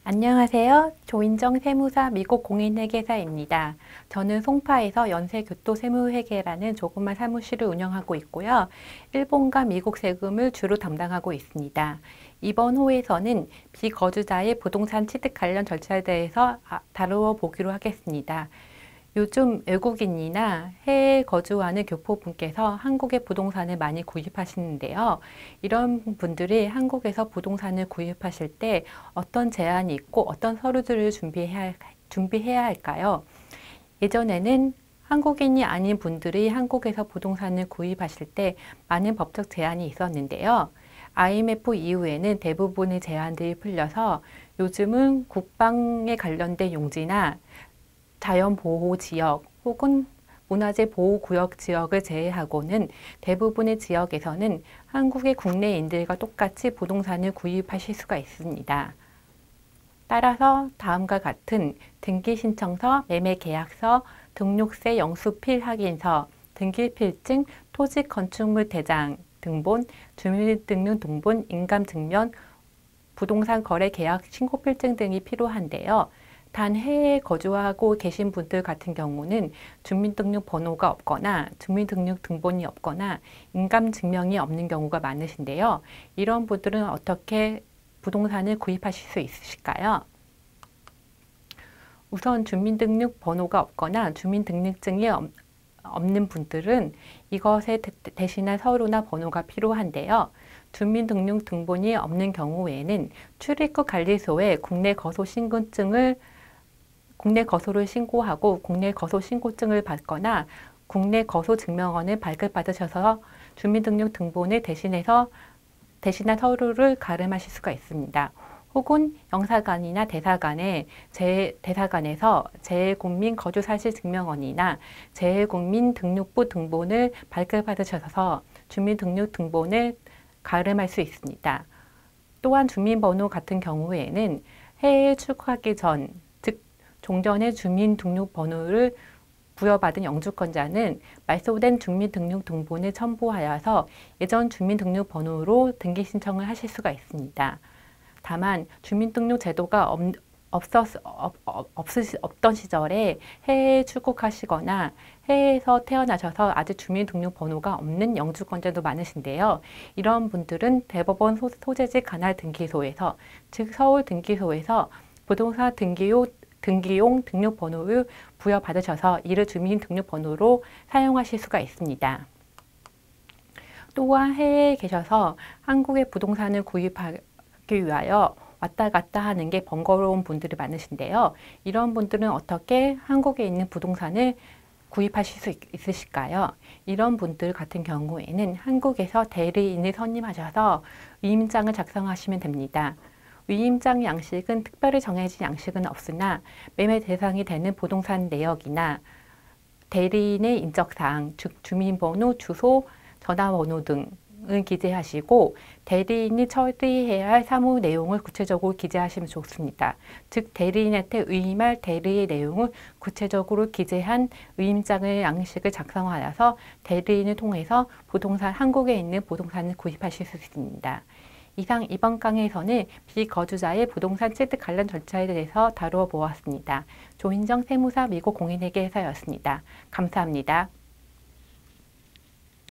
안녕하세요. 조인정 세무사 미국 공인회계사입니다. 저는 송파에서 연세교토세무회계라는 조그만 사무실을 운영하고 있고요. 일본과 미국 세금을 주로 담당하고 있습니다. 이번 호에서는 비거주자의 부동산 취득 관련 절차에 대해서 다루어 보기로 하겠습니다. 요즘 외국인이나 해외에 거주하는 교포분께서 한국의 부동산을 많이 구입하시는데요. 이런 분들이 한국에서 부동산을 구입하실 때 어떤 제한이 있고 어떤 서류들을 준비해야 할까요? 예전에는 한국인이 아닌 분들이 한국에서 부동산을 구입하실 때 많은 법적 제한이 있었는데요. IMF 이후에는 대부분의 제한들이 풀려서 요즘은 국방에 관련된 용지나 자연보호지역 혹은 문화재 보호구역 지역을 제외하고는 대부분의 지역에서는 한국의 국내인들과 똑같이 부동산을 구입하실 수가 있습니다. 따라서 다음과 같은 등기신청서, 매매계약서, 등록세 영수필 확인서, 등기필증, 토지건축물 대장 등본, 주민등록 등본, 인감증명, 부동산 거래 계약 신고필증 등이 필요한데요. 단 해외에 거주하고 계신 분들 같은 경우는 주민등록번호가 없거나 주민등록 등본이 없거나 인감증명이 없는 경우가 많으신데요. 이런 분들은 어떻게 부동산을 구입하실 수 있으실까요? 우선 주민등록번호가 없거나 주민등록증이 없는 분들은 이것에 대신한 서류나 번호가 필요한데요. 주민등록 등본이 없는 경우에는 출입국 관리소에 국내 거소를 신고하고 국내 거소 신고증을 받거나 국내 거소 증명원을 발급받으셔서 주민등록 등본을 대신한 서류를 가름하실 수가 있습니다. 혹은 영사관이나 대사관에서 재외국민 거주사실증명원이나 재외국민등록부 등본을 발급받으셔서 주민등록 등본을 가름할 수 있습니다. 또한 주민번호 같은 경우에는 해외에 출국하기 전, 즉 종전에 주민등록번호를 부여받은 영주권자는 말소된 주민등록등본을 첨부하여서 예전 주민등록번호로 등기 신청을 하실 수가 있습니다. 다만 주민등록 제도가 없던 시절에 해외에 출국하시거나 해외에서 태어나셔서 아직 주민등록번호가 없는 영주권자도 많으신데요. 이런 분들은 대법원 소재지 관할 등기소에서, 즉 서울 등기소에서 부동산 등기용 등록번호를 부여받으셔서 이를 주민등록번호로 사용하실 수가 있습니다. 또한 해외에 계셔서 한국의 부동산을 구입하기 위하여 왔다 갔다 하는 게 번거로운 분들이 많으신데요. 이런 분들은 어떻게 한국에 있는 부동산을 구입하실 수 있으실까요? 이런 분들 같은 경우에는 한국에서 대리인을 선임하셔서 위임장을 작성하시면 됩니다. 위임장 양식은 특별히 정해진 양식은 없으나 매매 대상이 되는 부동산 내역이나 대리인의 인적사항, 즉 주민번호, 주소, 전화번호 등을 기재하시고 대리인이 처리해야 할 사무 내용을 구체적으로 기재하시면 좋습니다. 즉 대리인한테 위임할 대리의 내용을 구체적으로 기재한 위임장의 양식을 작성하여서 대리인을 통해서 한국에 있는 부동산을 구입하실 수 있습니다. 이상 이번 강의에서는 비거주자의 부동산 취득 관련 절차에 대해서 다루어 보았습니다. 조인정 세무사 미국 공인회계사였습니다. 감사합니다.